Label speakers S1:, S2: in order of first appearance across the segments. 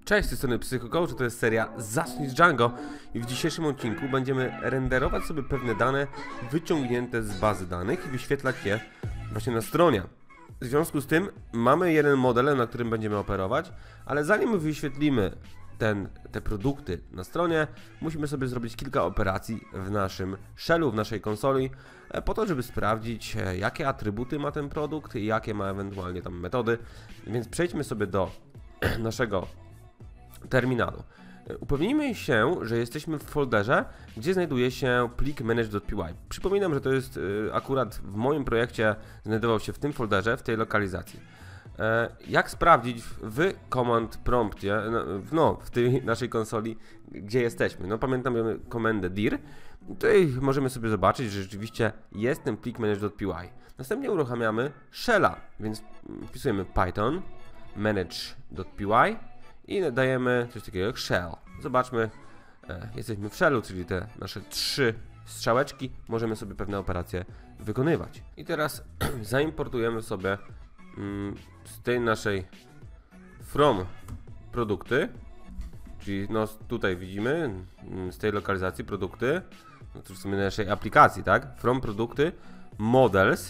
S1: Cześć, z tej strony PsychoCoach, to jest seria Zacznij z Django i w dzisiejszym odcinku będziemy renderować sobie pewne dane wyciągnięte z bazy danych i wyświetlać je właśnie na stronie. W związku z tym mamy jeden model, na którym będziemy operować, ale zanim wyświetlimy te produkty na stronie, musimy sobie zrobić kilka operacji w naszym shellu, w naszej konsoli, po to, żeby sprawdzić, jakie atrybuty ma ten produkt i jakie ma ewentualnie tam metody. Więc przejdźmy sobie do naszego terminalu. Upewnijmy się, że jesteśmy w folderze, gdzie znajduje się plik manage.py. Przypominam, że to jest akurat w moim projekcie znajdował się w tym folderze, w tej lokalizacji. Jak sprawdzić w command promptie, w tej naszej konsoli, gdzie jesteśmy? No pamiętamy komendę dir. Tutaj możemy sobie zobaczyć, że rzeczywiście jest ten plik manage.py. Następnie uruchamiamy shella, więc wpisujemy python manage.py i dajemy coś takiego jak shell. Zobaczmy, jesteśmy w shellu, czyli te nasze 3 strzałeczki, możemy sobie pewne operacje wykonywać. I teraz zaimportujemy sobie z tej naszej from produkty, czyli no tutaj widzimy z tej lokalizacji produkty, no to w sumie naszej aplikacji, tak? From produkty models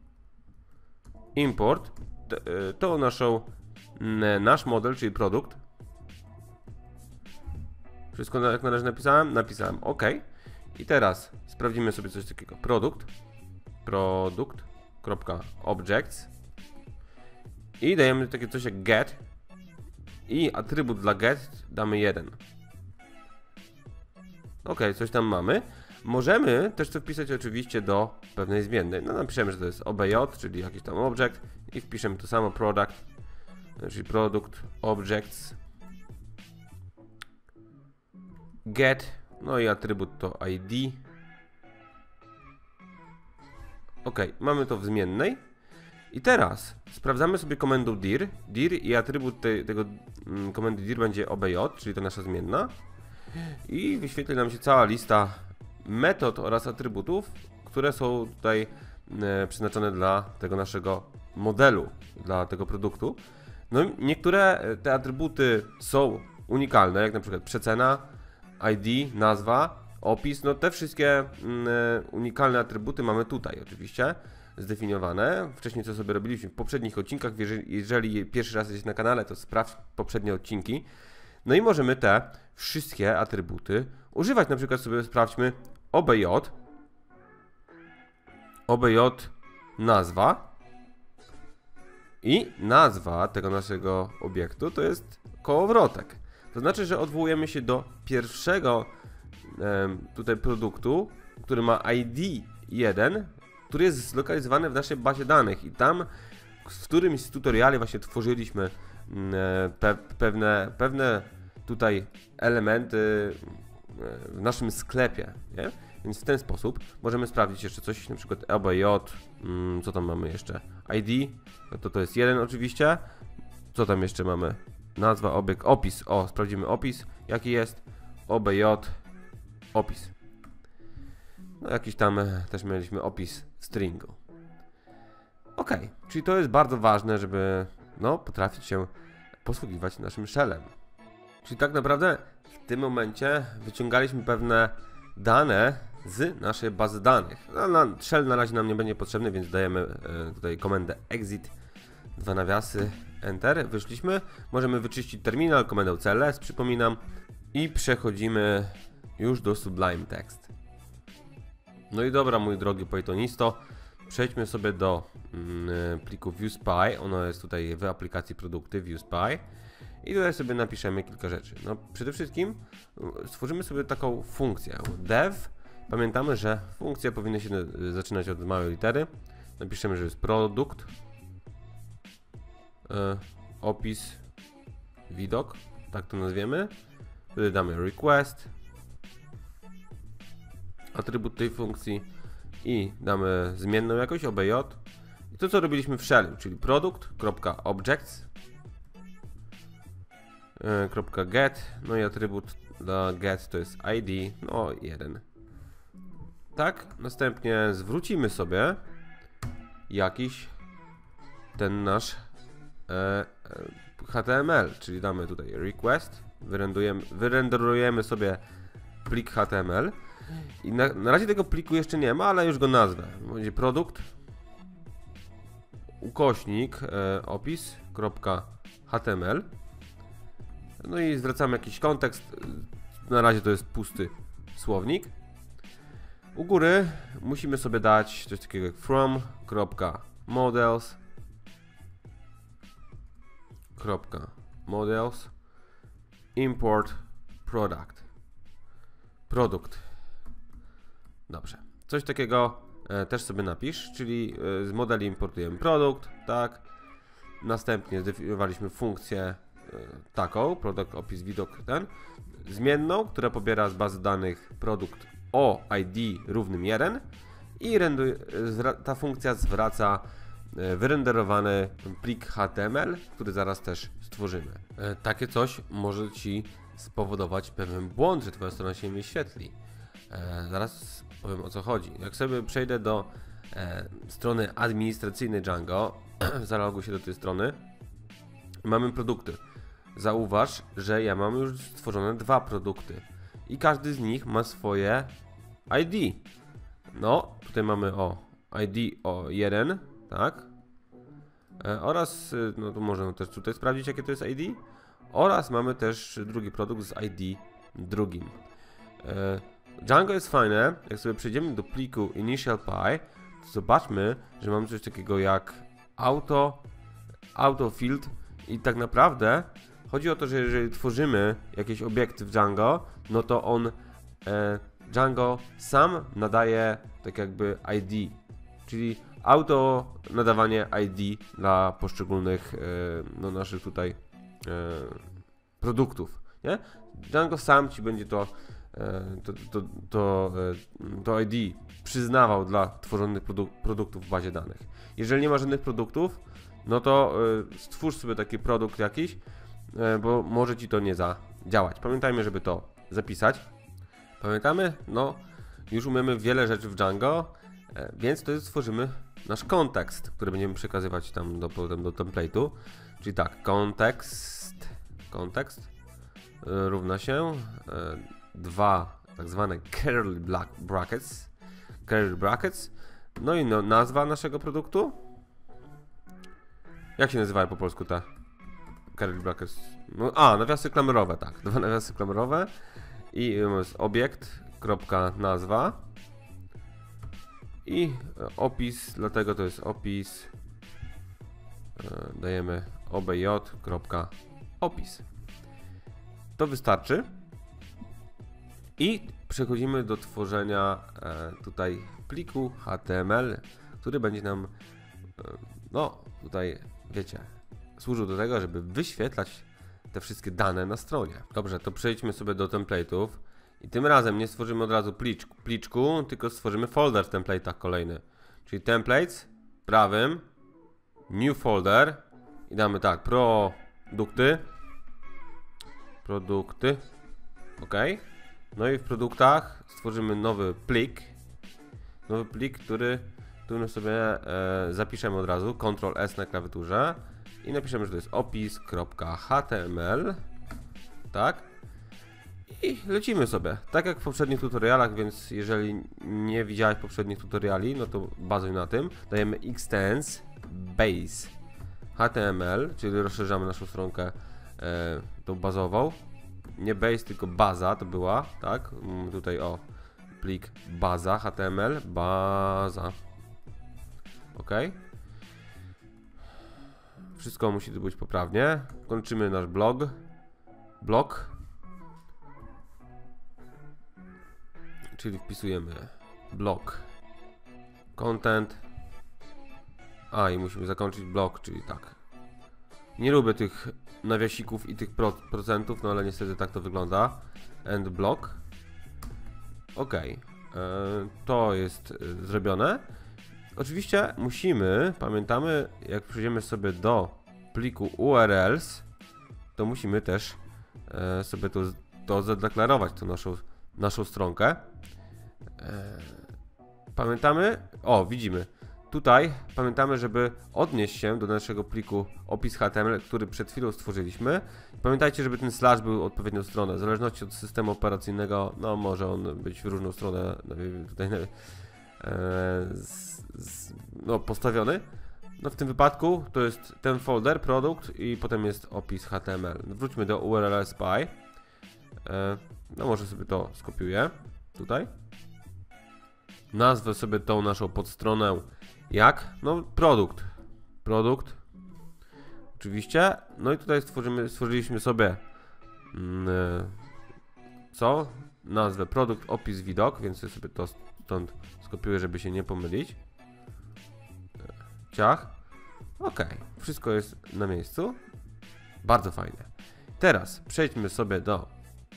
S1: import to nasz model, czyli produkt. Wszystko jak należy napisałem? Napisałem OK. I teraz sprawdzimy sobie coś takiego. Product.objects i dajemy takie coś jak get i atrybut dla get damy 1. OK, coś tam mamy. Możemy też to wpisać oczywiście do pewnej zmiennej. No napiszemy, że to jest obj, czyli jakiś tam object i wpiszemy to samo product, czyli product objects get, no i atrybut to id. OK, mamy to w zmiennej. I teraz sprawdzamy sobie komendą dir i atrybut tego komendy dir będzie obj, czyli to nasza zmienna. I wyświetli nam się cała lista metod oraz atrybutów, które są tutaj przeznaczone dla tego naszego modelu, dla tego produktu. No niektóre te atrybuty są unikalne, jak na przykład przecena, ID, nazwa, opis, no te wszystkie unikalne atrybuty mamy tutaj oczywiście zdefiniowane. Wcześniej co sobie robiliśmy w poprzednich odcinkach, jeżeli pierwszy raz jesteś na kanale, to sprawdź poprzednie odcinki. No i możemy te wszystkie atrybuty używać, na przykład sobie sprawdźmy obj nazwa i nazwa tego naszego obiektu to jest kołowrotek. To znaczy, że odwołujemy się do pierwszego tutaj produktu, który ma ID 1, który jest zlokalizowany w naszej bazie danych i tam w którymś z tutoriali właśnie tworzyliśmy pewne tutaj elementy w naszym sklepie, nie? Więc w ten sposób możemy sprawdzić jeszcze coś, na przykład obj, co tam mamy jeszcze, ID, to jest 1 oczywiście, co tam jeszcze mamy, nazwa, obiekt, opis, sprawdzimy opis, jaki jest, obj, opis, no jakiś tam też mieliśmy opis stringu. OK, czyli to jest bardzo ważne, żeby no, potrafić się posługiwać naszym shellem. Czyli tak naprawdę w tym momencie wyciągaliśmy pewne dane z naszej bazy danych. No, shell na razie nam nie będzie potrzebny, więc dajemy tutaj komendę exit, 2 nawiasy, enter, wyszliśmy. Możemy wyczyścić terminal, komendą cls, przypominam, i przechodzimy już do Sublime Text. No i dobra, mój drogi Pythonisto, przejdźmy sobie do pliku ViewSpy, ono jest tutaj w aplikacji produkty ViewSpy. I tutaj sobie napiszemy kilka rzeczy. No, przede wszystkim stworzymy sobie taką funkcję dev. Pamiętamy, że funkcja powinna się zaczynać od małej litery. Napiszemy, że jest produkt, opis, widok, tak to nazwiemy. Wtedy damy request, atrybut tej funkcji i damy zmienną jakość obj. I to co robiliśmy w shellu, czyli product.objects .get, no i atrybut dla get to jest id, no 1. Tak, następnie zwrócimy sobie jakiś ten nasz HTML, czyli damy tutaj request, wyrenderujemy sobie plik HTML i na razie tego pliku jeszcze nie ma, ale już go nazwę. Będzie produkt ukośnik opis.html. No i zwracamy jakiś kontekst. Na razie to jest pusty słownik. U góry musimy sobie dać coś takiego jak from.models import produkt. Dobrze. Coś takiego też sobie napisz, czyli z modeli importujemy produkt, tak. Następnie zdefiniowaliśmy funkcję taką, produkt, opis, widok, zmienną, która pobiera z bazy danych produkt o ID równym 1 i ta funkcja zwraca wyrenderowany plik HTML, który zaraz też stworzymy. Takie coś może Ci spowodować pewien błąd, że Twoja strona się nie wyświetli. Zaraz powiem, o co chodzi. Jak sobie przejdę do strony administracyjnej Django, zaloguję się do tej strony, mamy produkty. Zauważ, że ja mam już stworzone 2 produkty i każdy z nich ma swoje ID. No, tutaj mamy ID o 1, tak? Oraz, no to możemy też tutaj sprawdzić, jakie to jest ID. Oraz mamy też drugi produkt z ID drugim. Django jest fajne, jak sobie przejdziemy do pliku initial.py, to zobaczmy, że mamy coś takiego jak autofield i tak naprawdę chodzi o to, że jeżeli tworzymy jakieś obiekty w Django, no to Django sam nadaje tak jakby ID, czyli auto nadawanie ID dla poszczególnych no, naszych tutaj produktów, nie? Django sam Ci będzie to ID przyznawał dla tworzonych produktów w bazie danych. Jeżeli nie ma żadnych produktów, no to stwórz sobie taki produkt jakiś, bo może Ci to nie zadziałać. Pamiętajmy, żeby to zapisać. Pamiętamy? No, już umiemy wiele rzeczy w Django, więc to stworzymy nasz kontekst, który będziemy przekazywać tam potem do template'u. Czyli tak, kontekst równa się 2 tak zwane curly brackets, no i nazwa naszego produktu. Jak się nazywają po polsku te curly brackets? No, nawiasy klamerowe, tak, 2 nawiasy klamerowe i jest obiekt, kropka, nazwa i opis, dlatego to jest opis, dajemy obj.opis. To wystarczy i przechodzimy do tworzenia tutaj pliku HTML, który będzie nam no tutaj wiecie, służył do tego, żeby wyświetlać te wszystkie dane na stronie. Dobrze, to przejdźmy sobie do template'ów i tym razem nie stworzymy od razu pliczku, tylko stworzymy folder w template'ach kolejny. Czyli templates, prawym, new folder i damy tak, produkty, ok. No i w produktach stworzymy nowy plik, który sobie zapiszemy od razu, Ctrl S na klawiaturze i napiszemy, że to jest opis.html, tak? I lecimy sobie, tak jak w poprzednich tutorialach, więc jeżeli nie widziałeś poprzednich tutoriali, no to bazuj na tym. Dajemy extends base HTML, czyli rozszerzamy naszą stronkę tą bazową. Nie base, tylko baza to była, tak? Tutaj plik baza HTML, baza. Ok. Wszystko musi tu być poprawnie. Kończymy nasz blok. Czyli wpisujemy blok content. I musimy zakończyć blok, czyli tak. Nie lubię tych nawiasików i tych procentów, no ale niestety tak to wygląda. End block. Ok. To jest zrobione. Oczywiście pamiętamy, jak przejdziemy sobie do pliku URLs, to musimy też sobie to zadeklarować, tą naszą stronkę. Pamiętamy? Widzimy. tutaj pamiętamy, żeby odnieść się do naszego pliku opis HTML, który przed chwilą stworzyliśmy. Pamiętajcie, żeby ten slash był odpowiednią stronę. W zależności od systemu operacyjnego, no może on być w różną stronę tutaj no, postawiony. No w tym wypadku to jest ten folder, produkt i potem jest opis HTML. Wróćmy do URL spy. No może sobie to skopiuję tutaj. Nazwę sobie tą naszą podstronę jak? No produkt. Oczywiście. No i tutaj stworzyliśmy sobie co? Nazwę produkt, opis, widok, więc ja sobie to stąd skopiuję, żeby się nie pomylić. Ciach. Ok, wszystko jest na miejscu. Bardzo fajnie. Teraz przejdźmy sobie do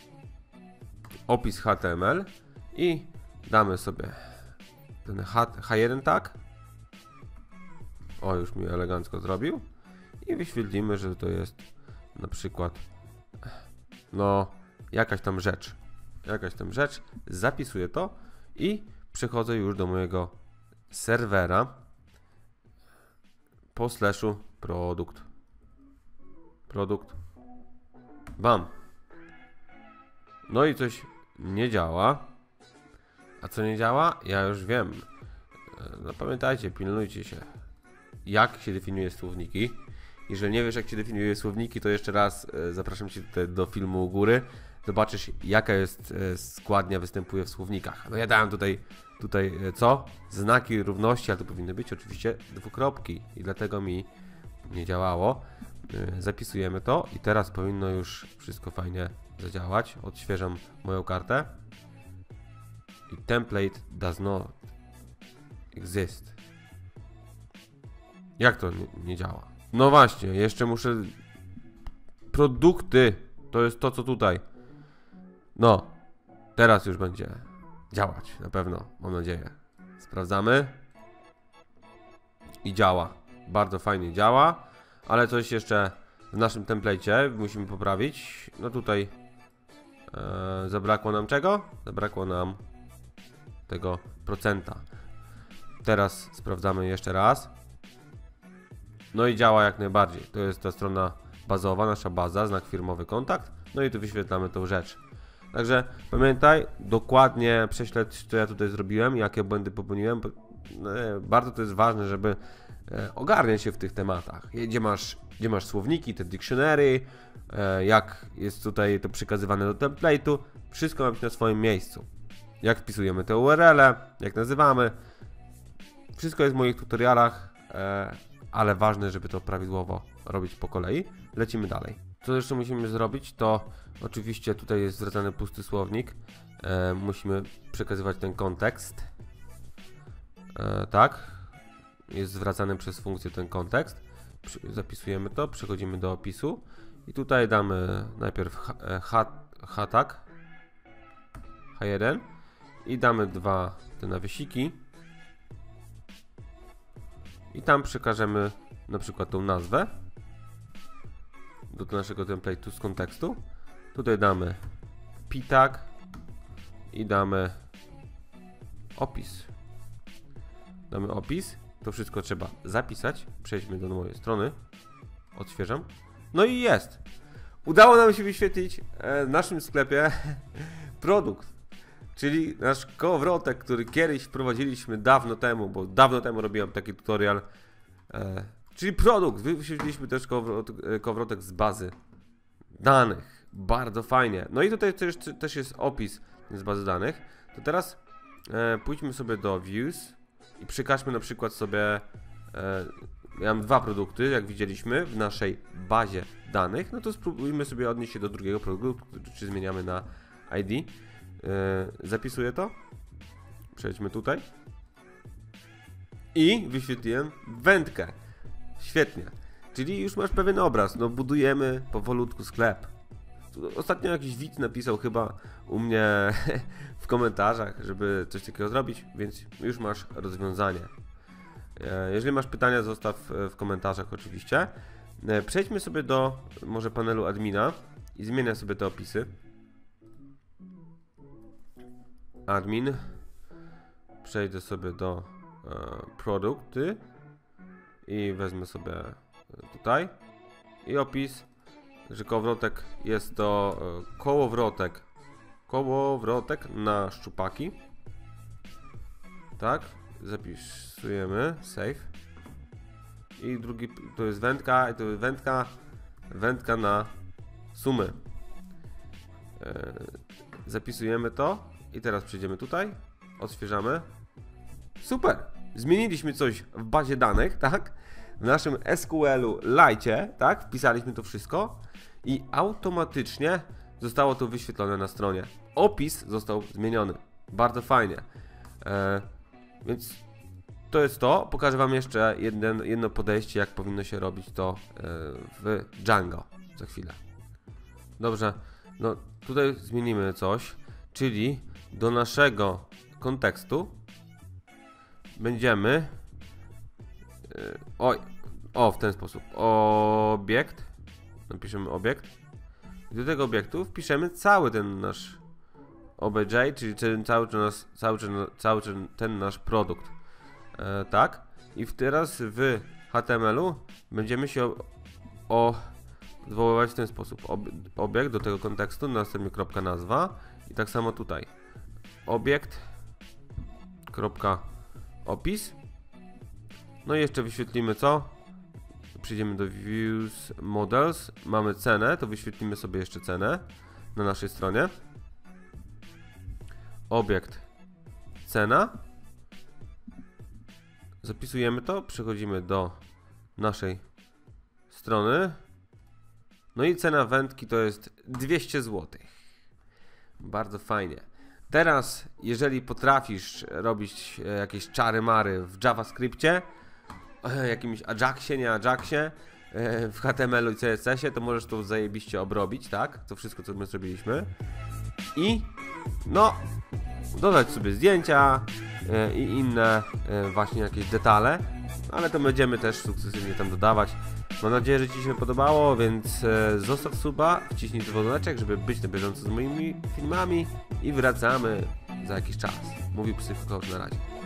S1: opis HTML i damy sobie ten H1 tag. O, już mi elegancko zrobił. I wyświetlimy, że to jest na przykład no jakaś tam rzecz. Zapisuję to i przechodzę już do mojego serwera po slashu produkt. Bam. No i coś nie działa. A co nie działa? Ja już wiem. No pamiętajcie, pilnujcie się. Jak się definiuje słowniki. Jeżeli nie wiesz, jak się definiuje słowniki, to jeszcze raz zapraszam Cię tutaj do filmu u góry. Zobaczysz, jaka jest składnia występuje w słownikach. No ja dałem tutaj co? Znaki równości, ale to powinny być oczywiście dwukropki i dlatego mi nie działało. Zapisujemy to i teraz powinno już wszystko fajnie zadziałać. Odświeżam moją kartę. I template does not exist. Jak to nie działa? No właśnie, jeszcze muszę... Produkty, to jest to, co tutaj. No, teraz już będzie działać, na pewno, mam nadzieję. Sprawdzamy. I działa. Bardzo fajnie działa, ale coś jeszcze w naszym template'cie musimy poprawić. No tutaj zabrakło nam czego? Zabrakło nam tego procenta. Teraz sprawdzamy jeszcze raz. No i działa jak najbardziej. To jest ta strona bazowa, nasza baza, znak firmowy, kontakt. No i tu wyświetlamy tą rzecz. Także pamiętaj, dokładnie prześledź, co ja tutaj zrobiłem, jakie błędy popełniłem. Bardzo to jest ważne, żeby ogarniać się w tych tematach. Gdzie masz słowniki, te dictionary, jak jest tutaj to przekazywane do template'u. Wszystko ma być na swoim miejscu. Jak wpisujemy te URL-e, jak nazywamy. Wszystko jest w moich tutorialach, ale ważne, żeby to prawidłowo robić po kolei. Lecimy dalej. Co jeszcze musimy zrobić, to oczywiście tutaj jest zwracany pusty słownik. Musimy przekazywać ten kontekst. Tak. Jest zwracany przez funkcję ten kontekst. Zapisujemy to, przechodzimy do opisu. I tutaj damy najpierw H-tag H1 i damy dwa te nawiesiki. I tam przekażemy na przykład tą nazwę do naszego template'u z kontekstu. Tutaj damy p-tag i damy opis. Damy opis. To wszystko trzeba zapisać. Przejdźmy do mojej strony. Odświeżam. No i jest. Udało nam się wyświetlić w naszym sklepie produkt. Czyli nasz kołowrotek, który kiedyś wprowadziliśmy dawno temu, bo dawno temu robiłem taki tutorial. Czyli produkt. Wyświetliliśmy też kołowrotek z bazy danych. Bardzo fajnie. No i tutaj też jest opis z bazy danych. To teraz pójdźmy sobie do Views i przykażmy na przykład sobie... ja mam dwa produkty, jak widzieliśmy w naszej bazie danych. No to spróbujmy sobie odnieść się do drugiego produktu, czy zmieniamy na ID. Zapisuję to. Przejdźmy tutaj. I wyświetliłem wędkę. Świetnie. Czyli już masz pewien obraz. No budujemy powolutku sklep. Ostatnio jakiś widz napisał chyba u mnie w komentarzach, żeby coś takiego zrobić, więc już masz rozwiązanie. Jeżeli masz pytania, zostaw w komentarzach oczywiście. Przejdźmy sobie do może panelu admina i zmienię sobie te opisy. Admin. Przejdę sobie do produkty i wezmę sobie tutaj i opis, że kołowrotek jest to kołowrotek na szczupaki. Tak, zapisujemy, save. I drugi to jest wędka i to jest wędka na sumy. Zapisujemy to i teraz przejdziemy tutaj, odświeżamy. Super! Zmieniliśmy coś w bazie danych, tak? W naszym SQL-u Lite, tak? Wpisaliśmy to wszystko i automatycznie zostało to wyświetlone na stronie. Opis został zmieniony. Bardzo fajnie. Więc to jest to. Pokażę Wam jeszcze jedno podejście, jak powinno się robić to w Django za chwilę. Dobrze, no tutaj zmienimy coś, czyli do naszego kontekstu będziemy w ten sposób obiekt, napiszemy obiekt i do tego obiektu wpiszemy cały ten nasz obj, czyli cały ten nasz produkt, tak, i teraz w HTML-u będziemy się odwoływać w ten sposób, obiekt do tego kontekstu, następnie kropka nazwa i tak samo tutaj obiekt kropka opis. No i jeszcze wyświetlimy co? Przejdziemy do Views Models, mamy cenę, to wyświetlimy sobie jeszcze cenę na naszej stronie. Obiekt cena. Zapisujemy to, przechodzimy do naszej strony. No i cena wędki to jest 200 zł. Bardzo fajnie. Teraz, jeżeli potrafisz robić jakieś czary-mary w JavaScriptie, jakimś Ajaxie, nie Ajaxie, w HTML-u i CSS-ie, to możesz to zajebiście obrobić, tak? To wszystko, co my zrobiliśmy. I no, dodać sobie zdjęcia i inne właśnie jakieś detale, ale to będziemy też sukcesywnie tam dodawać. Mam nadzieję, że Ci się podobało, więc zostaw suba, wciśnij dzwoneczek, żeby być na bieżąco z moimi filmami i wracamy za jakiś czas. Mówił Psychocoach, na razie.